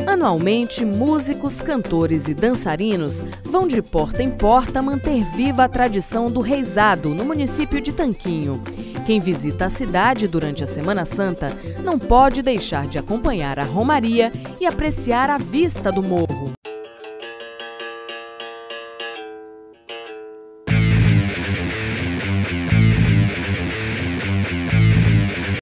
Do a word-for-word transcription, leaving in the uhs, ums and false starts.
Anualmente, músicos, cantores e dançarinos vão de porta em porta manter viva a tradição do reizado no município de Tanquinho. Quem visita a cidade durante a Semana Santa não pode deixar de acompanhar a romaria e apreciar a vista do morro.